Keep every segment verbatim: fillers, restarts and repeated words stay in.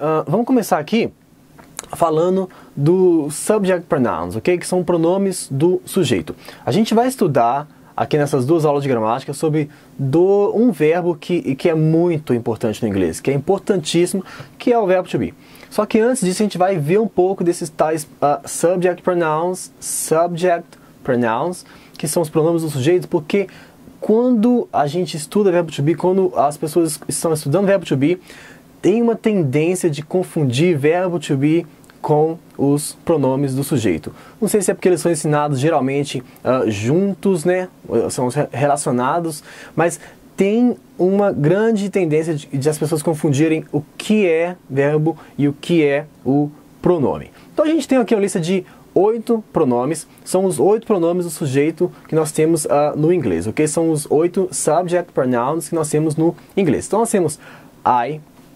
uh, vamos começar aqui falando do subject pronouns, ok? Que são pronomes do sujeito. A gente vai estudar aqui nessas duas aulas de gramática sobre do, um verbo que, que é muito importante no inglês, que é importantíssimo, que é o verbo to be. Só que antes disso a gente vai ver um pouco desses tais uh, subject pronouns, subject pronouns, que são os pronomes do sujeito, porque quando a gente estuda verbo to be, quando as pessoas estão estudando verbo to be, tem uma tendência de confundir verbo to be com os pronomes do sujeito. Não sei se é porque eles são ensinados geralmente uh, juntos, né? São relacionados, mas tem uma grande tendência de, de as pessoas confundirem o que é verbo e o que é o pronome. Então a gente tem aqui uma lista de oito pronomes, são os oito pronomes do sujeito que nós temos uh, no inglês, ok? São os oito subject pronouns que nós temos no inglês. Então nós temos I,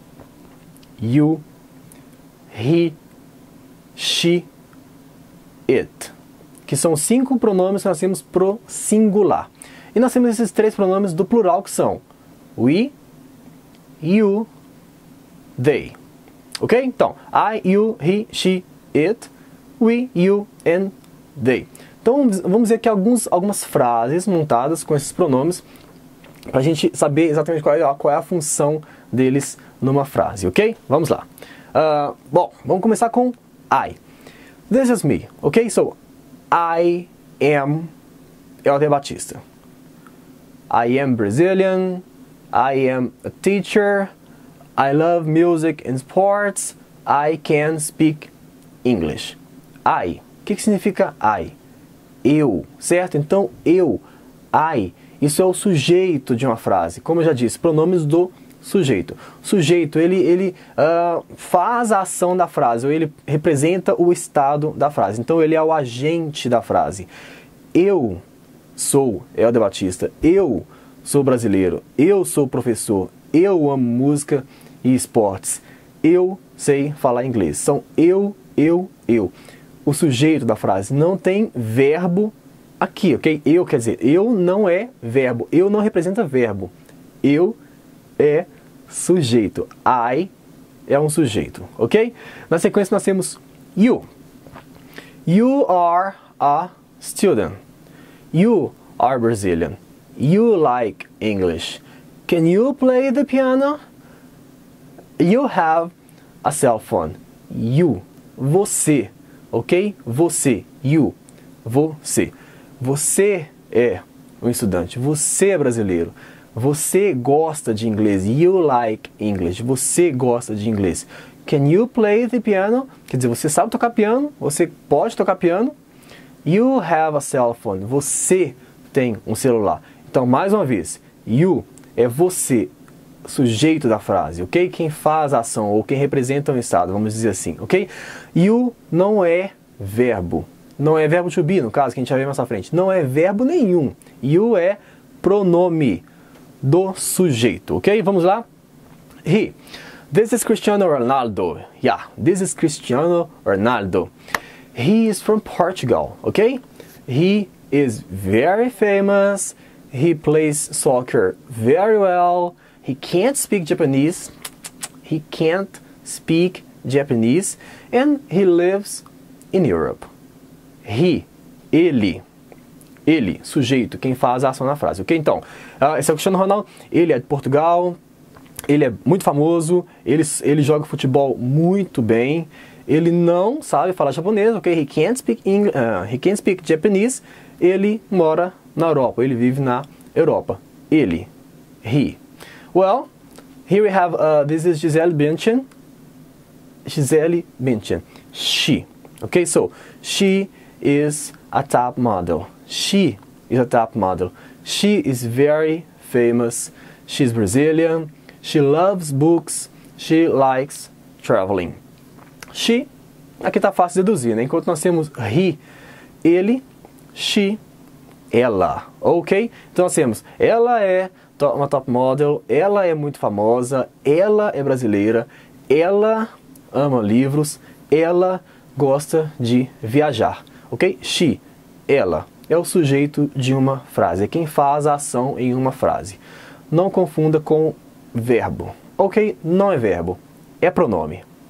you, he, she, it, que são cinco pronomes que nós temos pro singular. E nós temos esses três pronomes do plural que são we, you, they. Ok? Então, I, you, he, she, it, we, you, and they. Então vamos ver aqui alguns, algumas frases montadas com esses pronomes para a gente saber exatamente qual é, qual é a função deles numa frase, ok? Vamos lá. Uh, bom, vamos começar com I. This is me, ok? So, I am Helder Batista. I am Brazilian. I am a teacher. I love music and sports. I can speak English. I. O que, que significa I? Eu, certo? Então, eu, I, isso é o sujeito de uma frase. Como eu já disse, pronomes do sujeito. Sujeito, ele, ele uh, faz a ação da frase, ou ele representa o estado da frase. Então, ele é o agente da frase. Eu sou Helder Batista. Eu sou brasileiro. Eu sou professor. Eu amo música e esportes. Eu sei falar inglês. São eu, eu, eu. O sujeito da frase não tem verbo aqui, ok? Eu quer dizer, eu não é verbo. Eu não representa verbo. Eu é sujeito. I é um sujeito, ok? Na sequência nós temos you. You are a student. You are Brazilian. You like English. Can you play the piano? You have a cell phone. You. Você. Ok? Você. You. Você. Você é um estudante. Você é brasileiro. Você gosta de inglês. You like English. Você gosta de inglês. Can you play the piano? Quer dizer, você sabe tocar piano? Você pode tocar piano? You have a cell phone. Você tem um celular. Então, mais uma vez, you é você, sujeito da frase, ok? Quem faz a ação ou quem representa um estado, vamos dizer assim, ok? You não é verbo. Não é verbo to be, no caso, que a gente vai ver mais à frente. Não é verbo nenhum. You é pronome do sujeito, ok? Vamos lá? He. This is Cristiano Ronaldo. Yeah, this is Cristiano Ronaldo. He is from Portugal, ok? He is very famous. He plays soccer very well. He can't speak Japanese. He can't speak Japanese. And he lives in Europe. He, ele. Ele, sujeito, quem faz a ação na frase, ok? Então, uh, esse é o Cristiano Ronaldo, ele é de Portugal, ele é muito famoso, ele, ele joga futebol muito bem, ele não sabe falar japonês, ok? He can't speak, English, uh, he can't speak Japanese, ele mora na Europa, ele vive na Europa. Ele, he. Well, here we have, uh, this is Gisele Bündchen, Gisele Bündchen, she, ok? So, she is a top model. She is a top model. She is very famous. She's Brazilian. She loves books. She likes traveling. She, aqui está fácil de deduzir, né? Enquanto nós temos he, ele, she, ela, ok? Então nós temos, ela é uma top model, ela é muito famosa, ela é brasileira, ela ama livros, ela gosta de viajar, ok? She, ela, é o sujeito de uma frase, é quem faz a ação em uma frase. Não confunda com verbo, ok? Não é verbo, é pronome,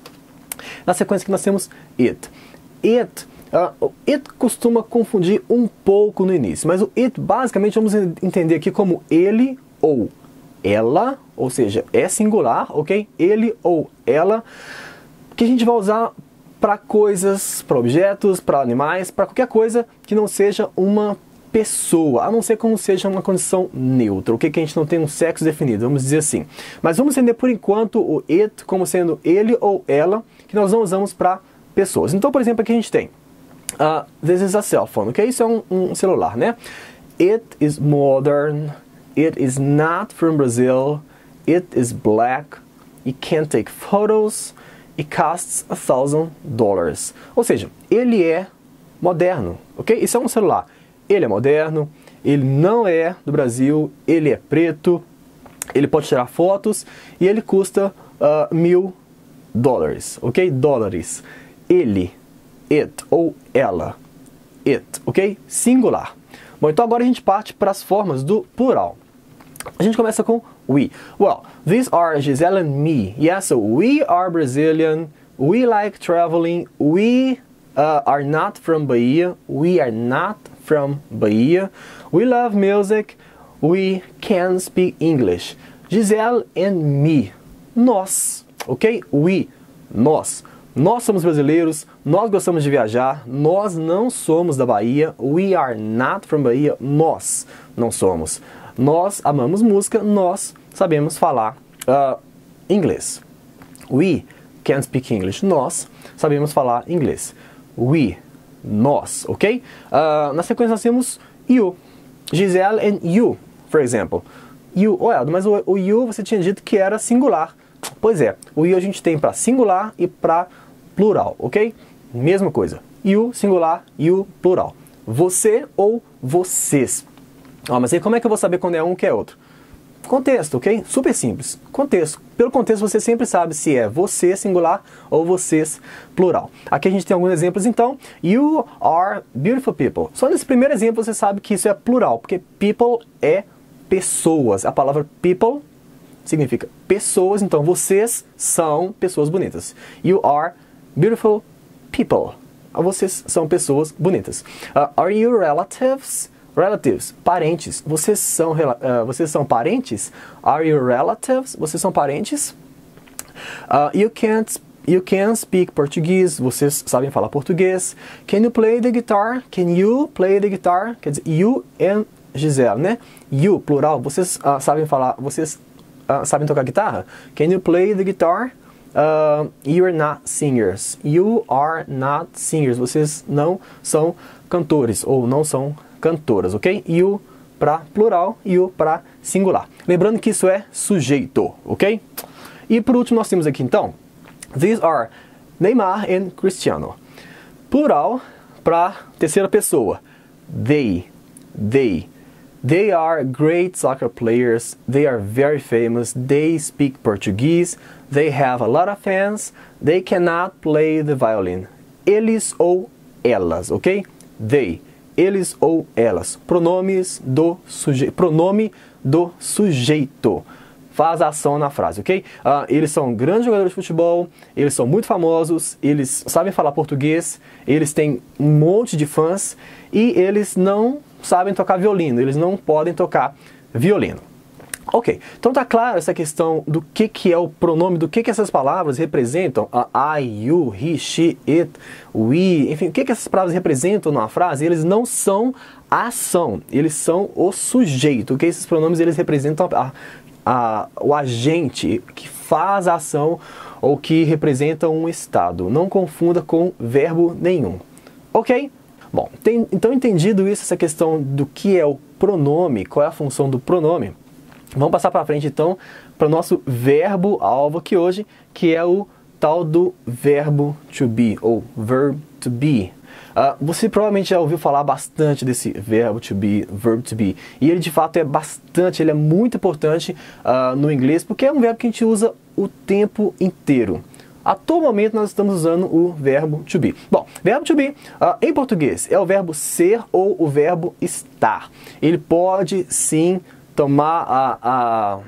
Na sequência aqui nós temos it. It, uh, it costuma confundir um pouco no início, mas o it basicamente vamos entender aqui como ele ou ela, ou seja, é singular, ok? Ele ou ela, que a gente vai usar para coisas, para objetos, para animais, para qualquer coisa que não seja uma pessoa, a não ser como seja uma condição neutra, ok? Que a gente não tem um sexo definido, vamos dizer assim. Mas vamos entender por enquanto o it como sendo ele ou ela, que nós não usamos para pessoas. Então, por exemplo, aqui a gente tem uh, this is a cell phone, ok? Isso é um, um celular, né? It is modern, it is not from Brazil, it is black, it can take photos, it costs a thousand dollars. Ou seja, ele é moderno, ok? Isso é um celular. Ele é moderno, ele não é do Brasil, ele é preto, ele pode tirar fotos e ele custa uh, mil dólares, ok? Dólares. Ele, it ou ela, it, ok? Singular. Bom, então agora a gente parte para as formas do plural. A gente começa com we. Well, these are Gisele and me. Yeah, so we are Brazilian, we like traveling, we uh, are not from Bahia, we are not from Bahia, we love music, we can speak English. Gisele and me. Nós, ok? We, nós. Nós somos brasileiros, nós gostamos de viajar, nós não somos da Bahia, we are not from Bahia, nós não somos. Nós amamos música, nós sabemos falar uh, inglês. We can speak English, nós sabemos falar inglês. We, nós, ok? Uh, na sequência nós temos you. Gisele and you, for example. You, oh, Eldo, mas o, o you você tinha dito que era singular. Pois é, o you a gente tem para singular e para plural, ok? Mesma coisa. You, singular, you, plural. Você ou vocês. Ah, mas aí como é que eu vou saber quando é um que é outro? Contexto, ok? Super simples. Contexto. Pelo contexto você sempre sabe se é você singular ou vocês plural. Aqui a gente tem alguns exemplos então. You are beautiful people. Só nesse primeiro exemplo você sabe que isso é plural, porque people é pessoas. A palavra people significa pessoas, então vocês são pessoas bonitas. You are beautiful people. Vocês são pessoas bonitas. Uh, are you relatives? Relatives, parentes. Vocês são, uh, vocês são parentes? Are you relatives? Vocês são parentes? Uh, you can't You can speak Portuguese. Vocês sabem falar português. Can you play the guitar? Can you play the guitar? Quer dizer, you and Gisele, né? You, plural. Vocês uh, sabem falar, vocês uh, sabem tocar guitarra? Can you play the guitar? Uh, you are not singers. You are not singers. Vocês não são cantores ou não são cantoras, ok? You para plural, you para singular. Lembrando que isso é sujeito, ok? E por último nós temos aqui então, these are Neymar and Cristiano. Plural para terceira pessoa, they, they. They are great soccer players, they are very famous, they speak Portuguese, they have a lot of fans, they cannot play the violin. Eles ou elas, ok? They, eles ou elas. Pronomes do sujeito, pronome do sujeito. Faz a ação na frase, ok? Uh, eles são grandes jogadores de futebol, eles são muito famosos, eles sabem falar português, eles têm um monte de fãs e eles não sabem tocar violino, eles não podem tocar violino. Ok, então tá claro essa questão do que, que é o pronome, do que, que essas palavras representam, a I, you, he, she, it, we, enfim, o que, que essas palavras representam numa frase? Eles não são a ação, eles são o sujeito, ok? Esses pronomes eles representam a, a, o agente que faz a ação ou que representa um estado. Não confunda com verbo nenhum, ok? Bom, tem, então entendido isso, essa questão do que é o pronome, qual é a função do pronome, vamos passar para frente então para o nosso verbo alvo aqui hoje, que é o tal do verbo to be, ou verb to be. Uh, você provavelmente já ouviu falar bastante desse verbo to be, verb to be, e ele de fato é bastante, ele é muito importante uh, no inglês, porque é um verbo que a gente usa o tempo inteiro. A todo momento nós estamos usando o verbo to be. Bom, verbo to be, uh, em português, é o verbo ser ou o verbo estar. Ele pode sim tomar a, a,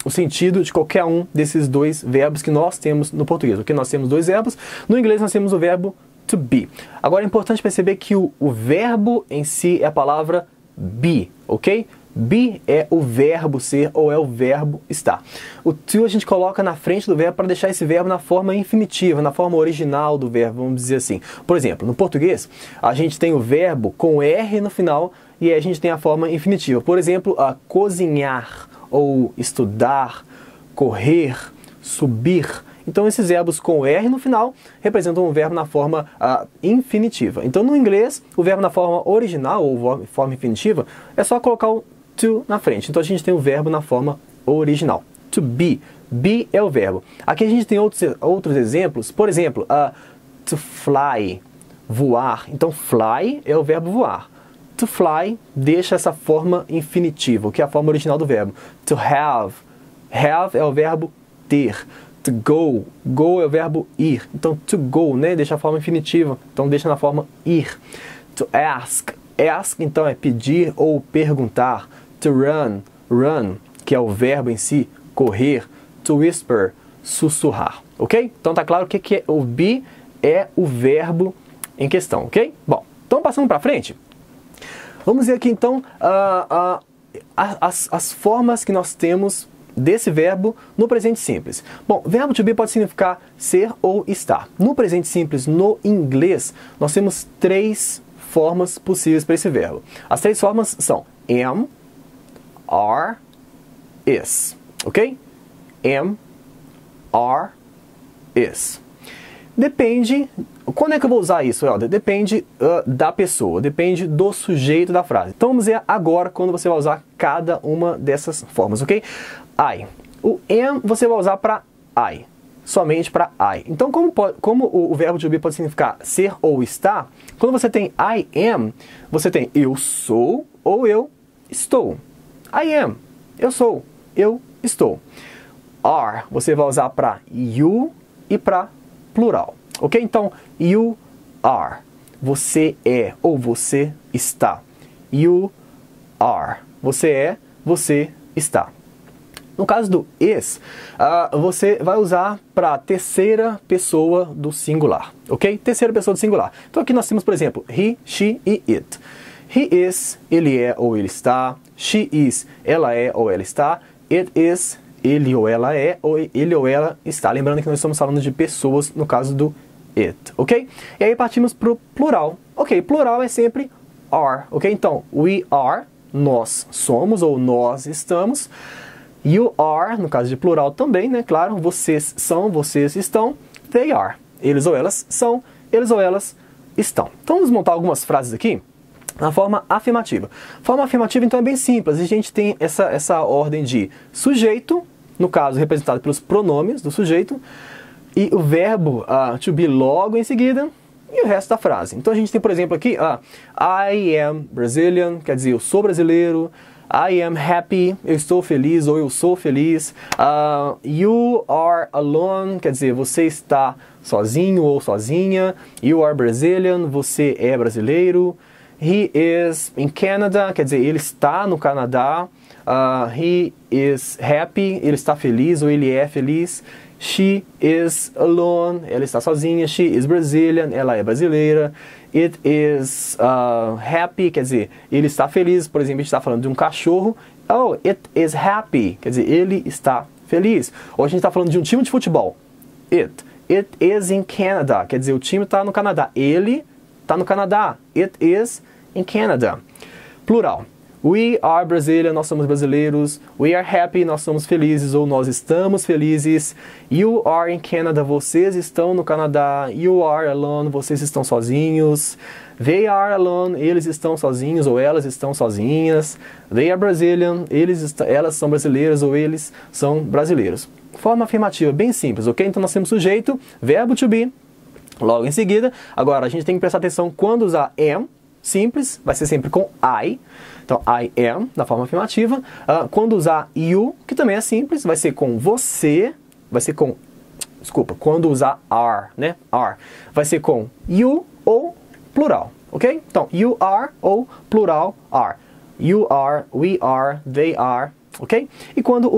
o sentido de qualquer um desses dois verbos que nós temos no português. Ok? Nós temos dois verbos, no inglês nós temos o verbo to be. Agora é importante perceber que o, o verbo em si é a palavra be, ok? Be é o verbo ser ou é o verbo estar. O to a gente coloca na frente do verbo para deixar esse verbo na forma infinitiva, na forma original do verbo, vamos dizer assim. Por exemplo, no português, a gente tem o verbo com R no final e aí a gente tem a forma infinitiva. Por exemplo, a cozinhar, ou estudar, correr, subir. Então esses verbos com R no final representam um verbo na forma uh, infinitiva. Então no inglês, o verbo na forma original, ou forma infinitiva, é só colocar o to na frente. Então a gente tem o verbo na forma original. To be. Be é o verbo. Aqui a gente tem outros, outros exemplos. Por exemplo, uh, to fly, voar. Então fly é o verbo voar. To fly deixa essa forma infinitiva, que é a forma original do verbo. To have. Have é o verbo ter. To go. Go é o verbo ir. Então to go, né? Deixa a forma infinitiva. Então deixa na forma ir. To ask. Ask então é pedir ou perguntar. To run. Run, que é o verbo em si, correr. To whisper, sussurrar. Ok? Então tá claro o que, que é o be é o verbo em questão, ok? Bom, então passando para frente. Vamos ver aqui então uh, uh, as, as formas que nós temos desse verbo no presente simples. Bom, verbo to be pode significar ser ou estar. No presente simples, no inglês, nós temos três formas possíveis para esse verbo. As três formas são am, are, is. Ok? Am, are, is. Depende... Quando é que eu vou usar isso, Helder? Depende uh, da pessoa, depende do sujeito da frase. Então vamos ver agora quando você vai usar cada uma dessas formas, ok? I. O am você vai usar para I, somente para I. Então como, pode, como o, o verbo to be pode significar ser ou estar, quando você tem I am, você tem eu sou ou eu estou. I am, eu sou, eu estou. Are você vai usar para you e para plural. Ok? Então, you are. Você é ou você está. You are. Você é, você está. No caso do is, uh, você vai usar para terceira pessoa do singular. Ok? Terceira pessoa do singular. Então aqui nós temos, por exemplo, he, she e it. He is, ele é ou ele está. She is, ela é ou ela está. It is, ele ou ela é ou ele ou ela está. Lembrando que nós estamos falando de pessoas no caso do it, ok? E aí partimos para o plural. Ok, plural é sempre are, ok? Então, we are, nós somos ou nós estamos. You are, no caso de plural também, né? Claro, vocês são, vocês estão. They are, eles ou elas são, eles ou elas estão. Então vamos montar algumas frases aqui na forma afirmativa. Forma afirmativa então é bem simples. A gente tem essa, essa ordem de sujeito, no caso representado pelos pronomes do sujeito, e o verbo uh, to be logo em seguida, e o resto da frase. Então a gente tem, por exemplo, aqui, uh, I am Brazilian, quer dizer, eu sou brasileiro. I am happy, eu estou feliz ou eu sou feliz. Uh, you are alone, quer dizer, você está sozinho ou sozinha. You are Brazilian, você é brasileiro. He is in Canada, quer dizer, ele está no Canadá. Uh, he is happy, ele está feliz ou ele é feliz. She is alone, ela está sozinha. She is Brazilian, ela é brasileira. It is uh, happy, quer dizer, ele está feliz. Por exemplo, a gente está falando de um cachorro. Oh, it is happy, quer dizer, ele está feliz. Ou a gente está falando de um time de futebol. It. It is in Canada, quer dizer, o time está no Canadá. Ele está no Canadá. It is in Canada. Plural. We are Brazilian, nós somos brasileiros. We are happy, nós somos felizes ou nós estamos felizes. You are in Canada, vocês estão no Canadá. You are alone, vocês estão sozinhos. They are alone, eles estão sozinhos ou elas estão sozinhas. They are Brazilian, eles elas são brasileiras ou eles são brasileiros. Forma afirmativa, bem simples, ok? Então nós temos sujeito, verbo to be, logo em seguida. Agora a gente tem que prestar atenção quando usar am, simples, vai ser sempre com I. Então, I am, na forma afirmativa. Uh, quando usar you, que também é simples, vai ser com você, vai ser com, desculpa, quando usar are, né, are, vai ser com you ou plural, ok? Então, you are ou plural are. You are, we are, they are, ok? E quando usar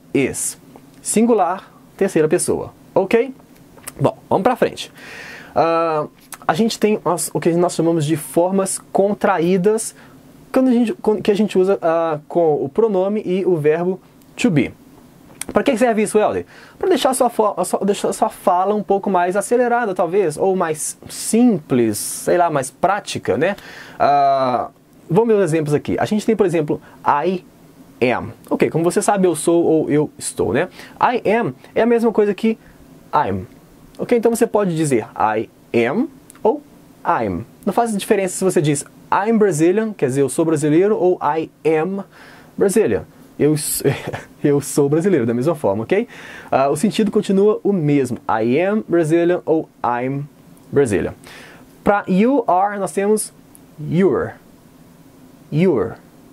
is. Singular, terceira pessoa. Ok? Bom, vamos pra frente. Uh, a gente tem as, o que nós chamamos de formas contraídas, quando a gente, que a gente usa uh, com o pronome e o verbo to be. Para que serve isso, Helder? Para deixar a sua, sua, deixar a sua fala um pouco mais acelerada, talvez, ou mais simples, sei lá, mais prática, né? Uh, vamos ver os exemplos aqui. A gente tem, por exemplo, I am. Ok, como você sabe, eu sou ou eu estou, né? I am é a mesma coisa que I'm. Ok, então você pode dizer I am ou I'm. Não faz diferença se você diz I'm Brazilian, quer dizer, eu sou brasileiro, ou I am Brazilian. Eu, eu sou brasileiro, da mesma forma, ok? Uh, o sentido continua o mesmo. I am Brazilian ou I'm Brazilian. Para you are, nós temos your. Your.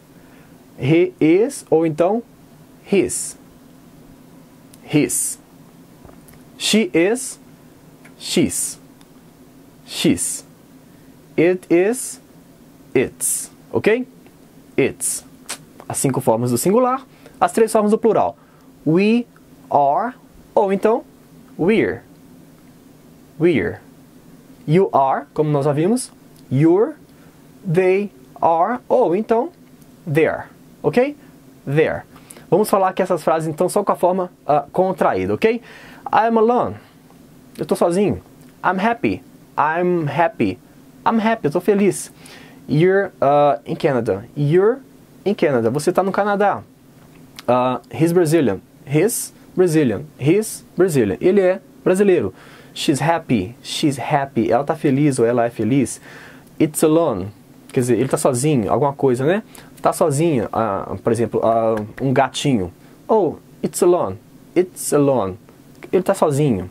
He is, ou então his. His. She is, she's. She's. It is, it's. Ok? It's. As cinco formas do singular, as três formas do plural. We are, ou então we're. We're. You are, como nós já vimos. You're. They are, ou então they're. Ok? There. Vamos falar que essas frases então são com a forma uh, contraída, ok? I'm alone. Eu estou sozinho. I'm happy. I'm happy. I'm happy. Eu estou feliz. You're uh, in Canada. You're in Canada. Você está no Canadá. Uh, he's Brazilian. He's Brazilian. He's Brazilian. Ele é brasileiro. She's happy. She's happy. Ela está feliz ou ela é feliz. It's alone. Quer dizer, ele está sozinho. Alguma coisa, né? Está sozinho. Uh, por exemplo, uh, um gatinho. Oh, it's alone. It's alone. Ele está sozinho.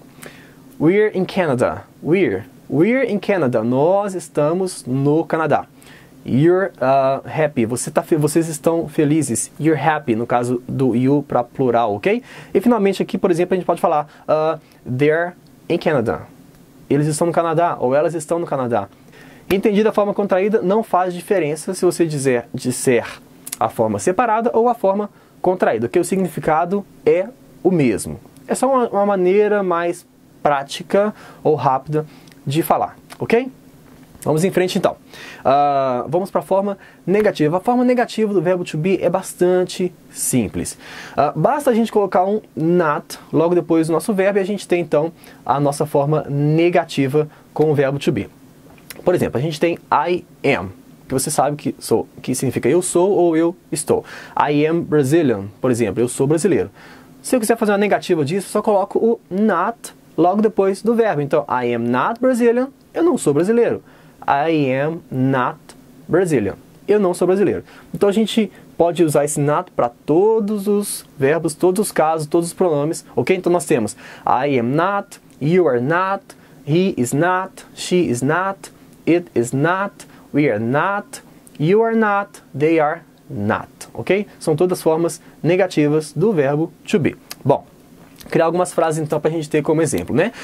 We're in Canada. We're. We're in Canada. Nós estamos no Canadá. You're uh, happy. Você tá, vocês estão felizes. You're happy, no caso do you para plural, ok? E finalmente aqui, por exemplo, a gente pode falar uh, they're in Canada. Eles estão no Canadá, ou elas estão no Canadá. Entendida a forma contraída, não faz diferença se você dizer, disser a forma separada ou a forma contraída, porque o significado é o mesmo. É só uma, uma maneira mais prática ou rápida de falar, ok? Vamos em frente então. Uh, vamos para a forma negativa. A forma negativa do verbo to be é bastante simples. Uh, basta a gente colocar um not logo depois do nosso verbo e a gente tem então a nossa forma negativa com o verbo to be. Por exemplo, a gente tem I am, que você sabe que, sou, que significa eu sou ou eu estou. I am Brazilian, por exemplo, eu sou brasileiro. Se eu quiser fazer uma negativa disso, só coloco o not logo depois do verbo. Então, I am not Brazilian, eu não sou brasileiro. I am not Brazilian. Eu não sou brasileiro. Então a gente pode usar esse not para todos os verbos, todos os casos, todos os pronomes, ok? Então nós temos I am not, you are not, he is not, she is not, it is not, we are not, you are not, they are not, ok? São todas formas negativas do verbo to be. Bom, criar algumas frases então para a gente ter como exemplo, né?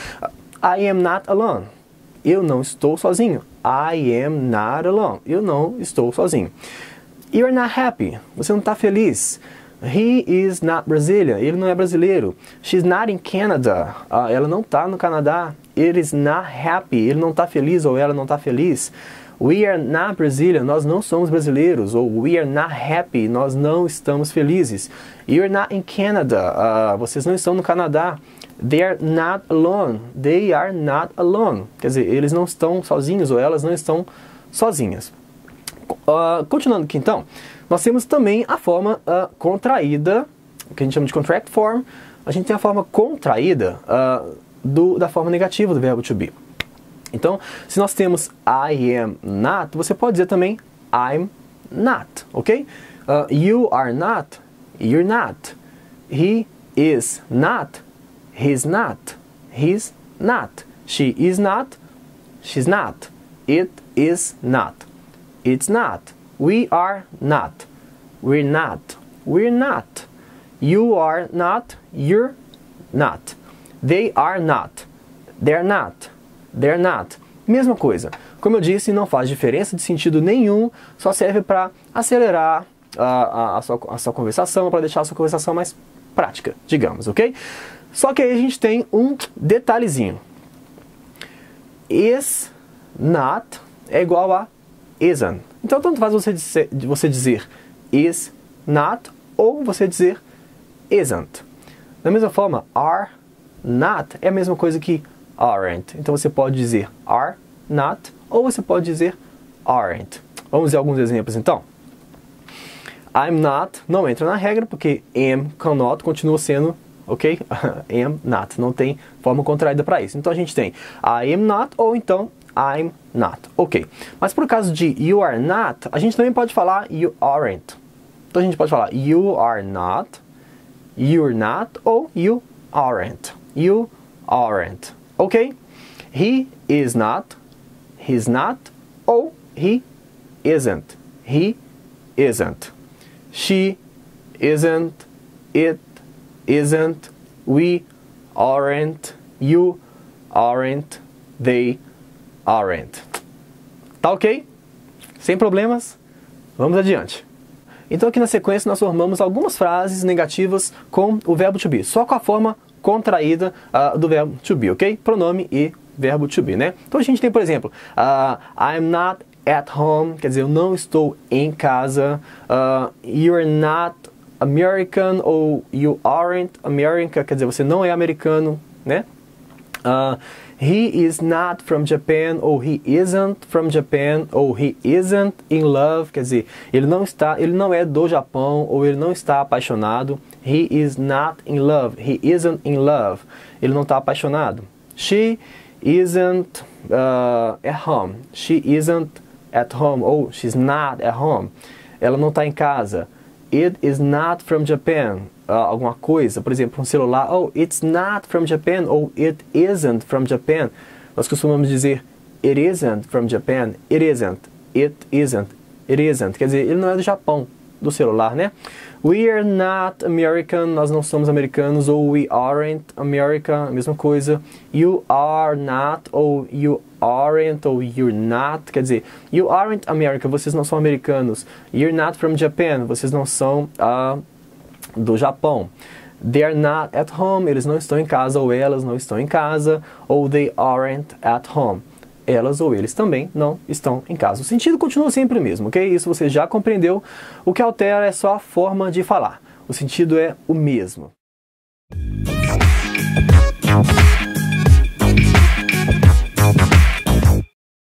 I am not alone. Eu não estou sozinho. I am not alone. Eu não estou sozinho. You're not happy. Você não está feliz. He is not Brazilian. Ele não é brasileiro. She's not in Canada. Uh, ela não está no Canadá. It is not happy. Ele não está feliz ou ela não está feliz. We are not Brazilian. Nós não somos brasileiros. Ou we are not happy. Nós não estamos felizes. You're not in Canada. Uh, vocês não estão no Canadá. They are not alone. They are not alone. Quer dizer, eles não estão sozinhos ou elas não estão sozinhas. Uh, continuando aqui então, nós temos também a forma uh, contraída, que a gente chama de contract form. A gente tem a forma contraída uh, do, da forma negativa do verbo to be. Então, se nós temos I am not, você pode dizer também I'm not, ok? Uh, you are not, you're not. He is not, he's not, he's not. She is not, she's not. It is not, it's not. We are not, we're not, we're not. You are not, you're not. They are not, they're not, they're not. Mesma coisa. Como eu disse, não faz diferença de sentido nenhum, só serve para acelerar a, a, a, sua, a sua conversação, para deixar a sua conversação mais prática, digamos, ok? Só que aí a gente tem um detalhezinho. Is not é igual a isn't. Então, tanto faz você dizer, você dizer is not ou você dizer isn't. Da mesma forma, are not é a mesma coisa que aren't. Então, você pode dizer are not ou você pode dizer aren't. Vamos ver alguns exemplos, então. I'm not não entra na regra, porque am, cannot continua sendo, ok? Am not, não tem forma contraída para isso. Então, a gente tem I am not ou então I'm not, ok. Mas por caso de you are not, a gente também pode falar you aren't. Então, a gente pode falar you are not, you're not ou you aren't. You aren't, ok? He is not, he's not ou he isn't. He isn't. She isn't, it isn't, we aren't, you aren't, they aren't. Tá ok? Sem problemas? Vamos adiante. Então aqui na sequência nós formamos algumas frases negativas com o verbo to be, só com a forma contraída uh, do verbo to be, ok? Pronome e verbo to be, né? Então a gente tem, por exemplo, uh, I'm not at home, quer dizer, eu não estou em casa. Uh, you're not American ou you aren't American, quer dizer, você não é americano, né? Uh, he is not from Japan ou he isn't from Japan ou he isn't in love, quer dizer, ele não está, ele não é do Japão ou ele não está apaixonado. He is not in love, he isn't in love, ele não está apaixonado. She isn't uh, at home, she isn't at home ou she's not at home, ela não está em casa. It is not from Japan, uh, alguma coisa, por exemplo, um celular, oh, it's not from Japan, ou it isn't from Japan. Nós costumamos dizer it isn't from Japan, it isn't, it isn't, it isn't, quer dizer, ele não é do Japão, do celular, né? We are not American, nós não somos americanos, ou we aren't American, a mesma coisa. You are not, ou you aren't, ou you're not, quer dizer, you aren't American, vocês não são americanos. You're not from Japan, vocês não são uh, do Japão. They're not at home, eles não estão em casa, ou elas não estão em casa, ou they aren't at home. Elas ou eles também não estão em casa. O sentido continua sempre o mesmo, ok? Isso você já compreendeu. O que altera é só a forma de falar. O sentido é o mesmo.